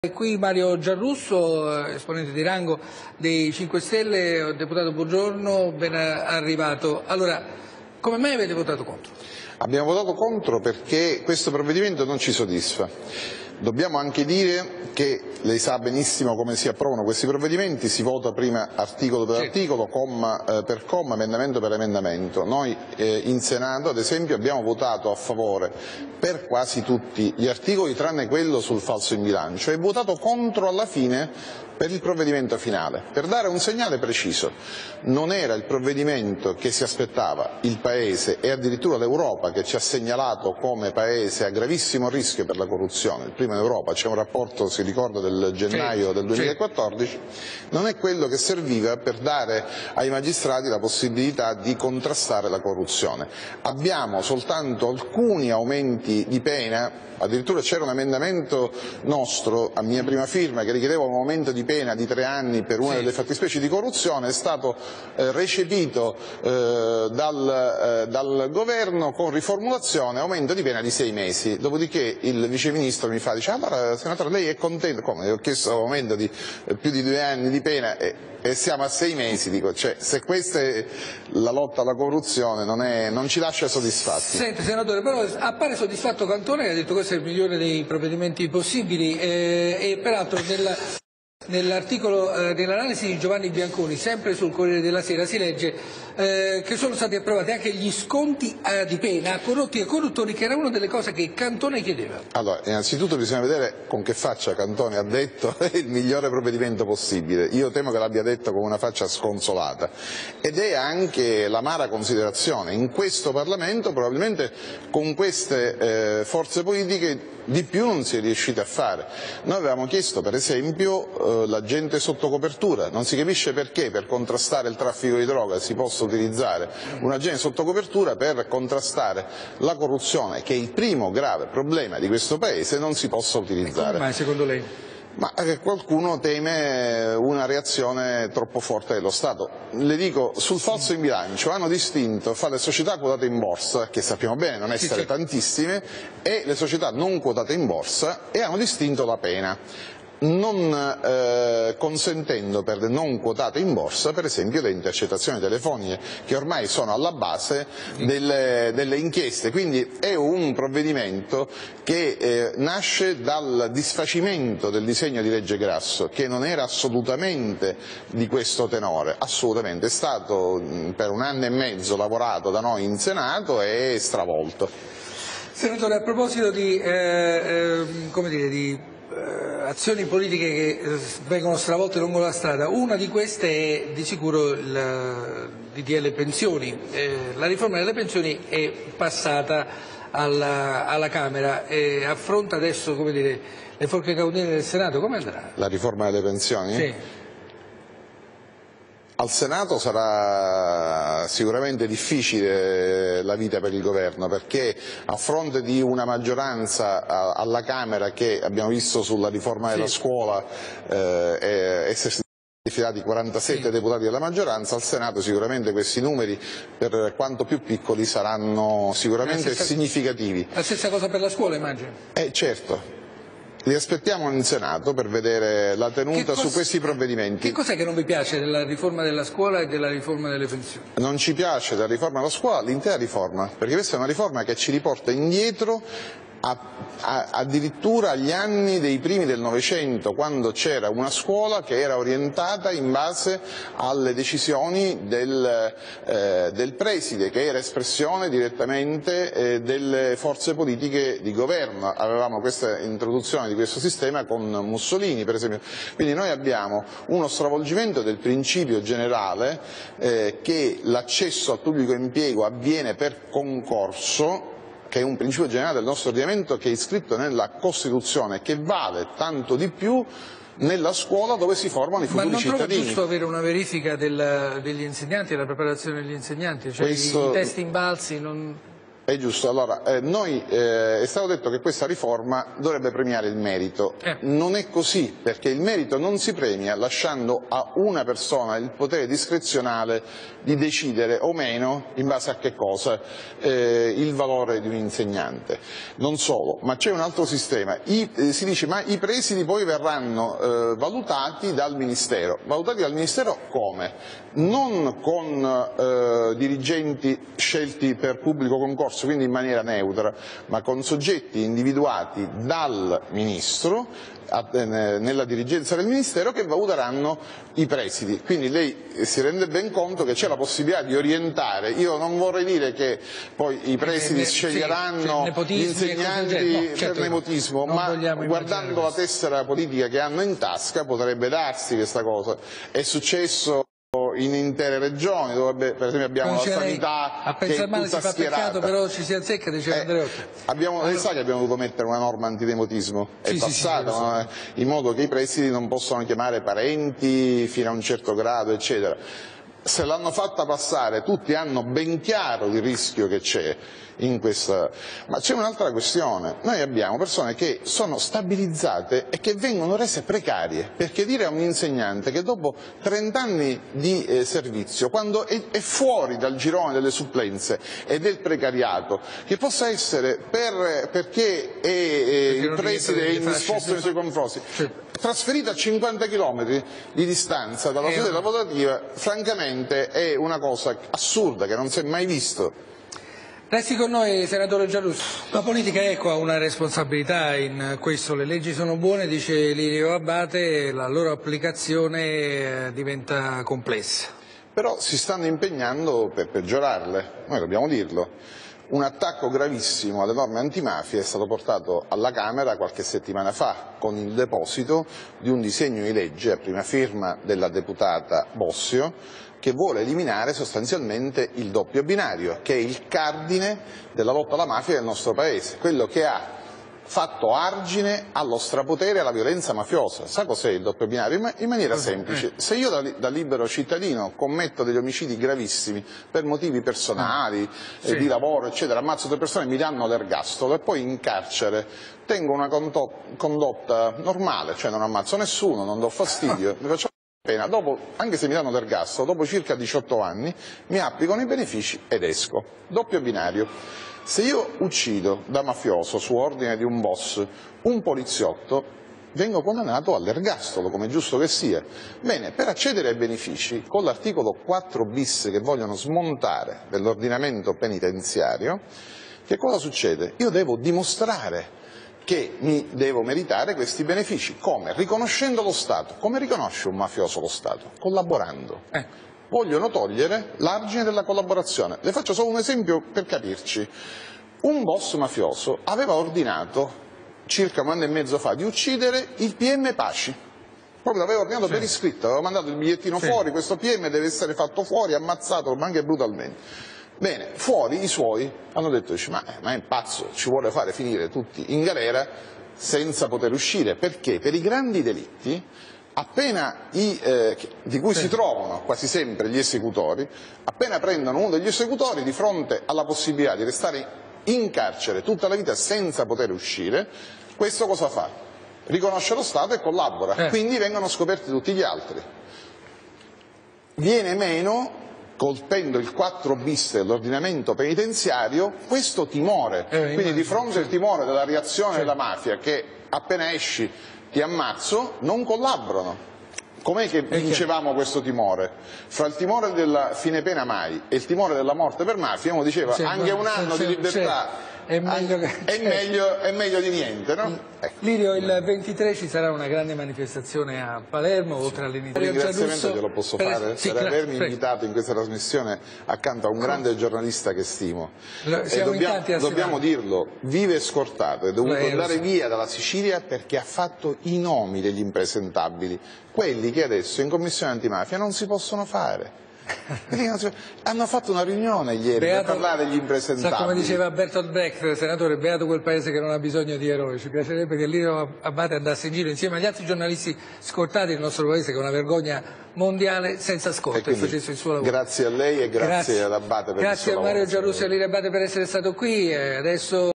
E qui Mario Giarrusso, esponente di rango dei 5 Stelle, deputato Buongiorno, ben arrivato. Allora, come mai avete votato contro? Abbiamo votato contro perché questo provvedimento non ci soddisfa. Dobbiamo anche dire che lei sa benissimo come si approvano questi provvedimenti, si vota prima articolo per articolo, comma per comma, emendamento per emendamento. Noi in Senato, ad esempio, abbiamo votato a favore per quasi tutti gli articoli, tranne quello sul falso in bilancio, e votato contro alla fine per il provvedimento finale, per dare un segnale preciso. Non era il provvedimento che si aspettava il Paese e addirittura l'Europa, che ci ha segnalato come Paese a gravissimo rischio per la corruzione. Il primo in Europa, c'è un rapporto, si ricorda, del gennaio del 2014, non è quello che serviva per dare ai magistrati la possibilità di contrastare la corruzione. Abbiamo soltanto alcuni aumenti di pena. Addirittura c'era un emendamento nostro, a mia prima firma, che richiedeva un aumento di pena di 3 anni per una delle fattispecie di corruzione, è stato recepito dal governo con riformulazione, aumento di pena di 6 mesi. Dopodiché il viceministro mi fa, dice: allora senatore, lei è contento? Come? Ho chiesto un aumento di più di 2 anni di pena e siamo a 6 mesi, dico, cioè, se questa è la lotta alla corruzione non ci lascia soddisfatti. Senti senatore, però appare soddisfatto Cantone, che ha detto questo è il migliore dei provvedimenti possibili e peraltro nell'articolo, nell'analisi di Giovanni Bianconi, sempre sul Corriere della Sera, si legge che sono stati approvati anche gli sconti di pena a corrotti e corruttori, che era una delle cose che Cantone chiedeva. Allora, innanzitutto bisogna vedere con che faccia Cantone ha detto è il migliore provvedimento possibile. Io temo che l'abbia detto con una faccia sconsolata, ed è anche l'amara considerazione. In questo Parlamento probabilmente con queste forze politiche di più non si è riusciti a fare. Noi avevamo chiesto per esempio l'agente sotto copertura, non si capisce perché per contrastare il traffico di droga si possa utilizzare un agente sotto copertura, per contrastare la corruzione, che è il primo grave problema di questo Paese, non si possa utilizzare. Ma secondo lei? Ma qualcuno teme una reazione troppo forte dello Stato. Le dico, sul falso in bilancio hanno distinto fra le società quotate in borsa, che sappiamo bene non essere tantissime, e le società non quotate in borsa, e hanno distinto la pena, non consentendo per le non quotate in borsa per esempio le intercettazioni telefoniche, che ormai sono alla base delle inchieste. Quindi è un provvedimento che nasce dal disfacimento del disegno di legge Grasso, che non era assolutamente di questo tenore, assolutamente. È stato per 1 anno e mezzo lavorato da noi in Senato e stravolto. Senatore, a proposito di azioni politiche che vengono stravolte lungo la strada, una di queste è di sicuro il DDL pensioni. La riforma delle pensioni è passata alla Camera e affronta adesso, le forche caudine del Senato. Come andrà? La riforma delle pensioni? Sì. Al Senato sarà sicuramente difficile la vita per il governo, perché a fronte di una maggioranza alla Camera, che abbiamo visto sulla riforma della scuola essersi defilati 47 deputati della maggioranza, al Senato sicuramente questi numeri, per quanto più piccoli, saranno sicuramente significativi. La stessa cosa per la scuola, immagino? Certo. Li aspettiamo in Senato per vedere la tenuta su questi provvedimenti. Che cos'è che non vi piace della riforma della scuola e della riforma delle pensioni? Non ci piace della riforma della scuola l'intera riforma, perché questa è una riforma che ci riporta indietro addirittura agli anni dei primi del Novecento, quando c'era una scuola che era orientata in base alle decisioni del preside, che era espressione direttamente delle forze politiche di governo. Avevamo questa introduzione di questo sistema con Mussolini, per esempio. Quindi noi abbiamo uno stravolgimento del principio generale che l'accesso al pubblico impiego avviene per concorso, che è un principio generale del nostro ordinamento, che è iscritto nella Costituzione, che vale tanto di più nella scuola dove si formano i futuri cittadini. Ma non trova giusto avere una verifica degli insegnanti, della preparazione degli insegnanti, cioè i test invalsi non... È giusto, allora è stato detto che questa riforma dovrebbe premiare il merito, non è così, perché il merito non si premia lasciando a una persona il potere discrezionale di decidere o meno, in base a che cosa, il valore di un insegnante. Non solo, ma c'è un altro sistema, si dice ma i presidi poi verranno valutati dal Ministero come? Non con dirigenti scelti per pubblico concorso, quindi in maniera neutra, ma con soggetti individuati dal Ministro nella dirigenza del Ministero, che valuteranno i presidi. Quindi lei si rende ben conto che c'è la possibilità di orientare. Io non vorrei dire che poi i presidi sceglieranno gli insegnanti per nepotismo, ma guardando la tessera politica che hanno in tasca potrebbe darsi questa cosa. È successo in intere regioni, dove per esempio abbiamo la sanità che è tutta schierata. Però ci si azzecca, dice Andreotti. Lei sa che abbiamo dovuto mettere una norma antinepotismo, è passata, in modo che i presidi non possano chiamare parenti fino a un certo grado, eccetera. Se l'hanno fatta passare, tutti hanno ben chiaro il rischio che c'è in questa. Ma c'è un'altra questione: noi abbiamo persone che sono stabilizzate e che vengono rese precarie, perché dire a un insegnante che dopo 30 anni di servizio, quando è fuori dal girone delle supplenze e del precariato, che possa essere perché il preside è indisposto nei suoi confronti, trasferito a 50 km di distanza dalla sede lavorativa, francamente è una cosa assurda che non si è mai visto. Resti con noi, senatore Giarrusso. La politica equa ha una responsabilità in questo. Le leggi sono buone, dice Lirio Abbate, la loro applicazione diventa complessa. Però si stanno impegnando per peggiorarle, noi dobbiamo dirlo. Un attacco gravissimo alle norme antimafia è stato portato alla Camera qualche settimana fa con il deposito di un disegno di legge a prima firma della deputata Bossio, che vuole eliminare sostanzialmente il doppio binario, che è il cardine della lotta alla mafia del nostro Paese, quello che ha fatto argine allo strapotere e alla violenza mafiosa. Sa cos'è il doppio binario? In maniera semplice: se io da libero cittadino commetto degli omicidi gravissimi per motivi personali, di lavoro, eccetera, ammazzo 3 persone, mi danno l'ergastolo e poi in carcere tengo una condotta normale, cioè non ammazzo nessuno, non do fastidio, mi faccio pena, dopo, anche se mi danno l'ergastolo, dopo circa 18 anni mi applicano i benefici ed esco. Doppio binario. Se io uccido da mafioso su ordine di un boss un poliziotto, vengo condannato all'ergastolo, come è giusto che sia. Bene, per accedere ai benefici, con l'articolo 4 bis che vogliono smontare dell'ordinamento penitenziario, che cosa succede? Io devo dimostrare che mi devo meritare questi benefici. Come? Riconoscendo lo Stato. Come riconosce un mafioso lo Stato? Collaborando. Vogliono togliere l'argine della collaborazione. Le faccio solo un esempio per capirci. Un boss mafioso aveva ordinato, circa 1 anno e mezzo fa, di uccidere il PM Paci. Proprio l'aveva ordinato per iscritto, aveva mandato il bigliettino fuori, questo PM deve essere fatto fuori, ammazzato, ma anche brutalmente. Bene, fuori i suoi hanno detto, ma è pazzo, ci vuole fare finire tutti in galera senza poter uscire. Perché? Per i grandi delitti, appena di cui si trovano quasi sempre gli esecutori, appena prendono uno degli esecutori di fronte alla possibilità di restare in carcere tutta la vita senza poter uscire, questo cosa fa? Riconosce lo Stato e collabora, quindi vengono scoperti tutti gli altri. Viene meno, colpendo il 4 bis dell'ordinamento penitenziario, questo timore. Quindi di fronte al timore della reazione della mafia, che appena esci ti ammazzo, non collaborano. Com'è che vincevamo questo timore? Fra il timore della fine pena mai e il timore della morte per mafia, uno diceva anche 1 anno di libertà è meglio di niente, no? Lirio, il 23 ci sarà una grande manifestazione a Palermo, oltre all'iniziativa. Un ringraziamento glielo posso fare per avermi invitato in questa trasmissione accanto a un grande giornalista che stimo. Dobbiamo dirlo, vive scortato, è dovuto andare via dalla Sicilia perché ha fatto i nomi degli impresentabili, quelli che adesso in commissione antimafia non si possono fare. Hanno fatto una riunione ieri per parlare degli impresentabili. Sa come diceva Bertolt Brecht, senatore, beato quel paese che non ha bisogno di eroi. Ci piacerebbe che Lirio Abbate andasse in giro insieme agli altri giornalisti scortati del nostro paese, che è una vergogna mondiale, senza scorta, e facesse il suo lavoro. Grazie a lei e grazie ad Abbate per il suo lavoro. Grazie a Mario Giarrusso e a Lirio Abbate per essere stato qui. Adesso